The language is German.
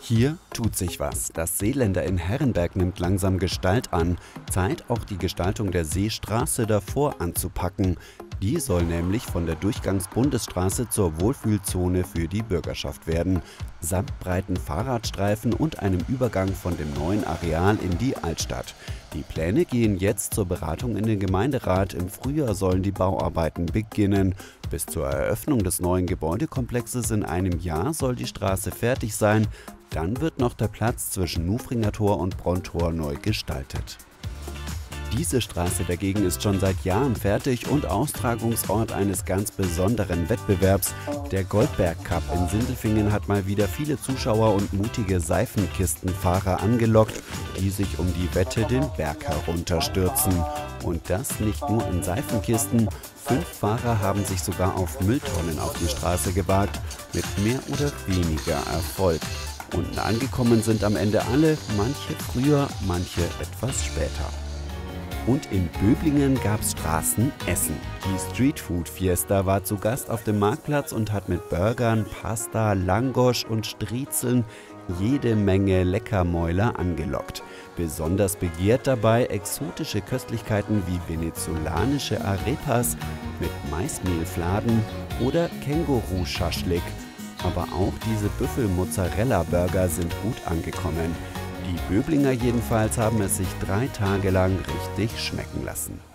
Hier tut sich was. Das Seeländer in Herrenberg nimmt langsam Gestalt an. Zeit, auch die Gestaltung der Seestraße davor anzupacken. Die soll nämlich von der Durchgangs-Bundesstraße zur Wohlfühlzone für die Bürgerschaft werden. Samt breiten Fahrradstreifen und einem Übergang von dem neuen Areal in die Altstadt. Die Pläne gehen jetzt zur Beratung in den Gemeinderat. Im Frühjahr sollen die Bauarbeiten beginnen. Bis zur Eröffnung des neuen Gebäudekomplexes in einem Jahr soll die Straße fertig sein. Dann wird noch der Platz zwischen Nufringer Tor und Brontor neu gestaltet. Diese Straße dagegen ist schon seit Jahren fertig und Austragungsort eines ganz besonderen Wettbewerbs. Der Goldberg Cup in Sindelfingen hat mal wieder viele Zuschauer und mutige Seifenkistenfahrer angelockt, die sich um die Wette den Berg herunterstürzen. Und das nicht nur in Seifenkisten. 5 Fahrer haben sich sogar auf Mülltonnen auf die Straße gewagt, mit mehr oder weniger Erfolg. Unten angekommen sind am Ende alle, manche früher, manche etwas später. Und in Böblingen gab's Straßenessen. Die Streetfood Fiesta war zu Gast auf dem Marktplatz und hat mit Burgern, Pasta, Langosch und Striezeln jede Menge Leckermäuler angelockt. Besonders begehrt dabei exotische Köstlichkeiten wie venezolanische Arepas mit Maismehlfladen oder Känguru-Schaschlik. Aber auch diese Büffel-Mozzarella-Burger sind gut angekommen. Die Böblinger jedenfalls haben es sich 3 Tage lang richtig schmecken lassen.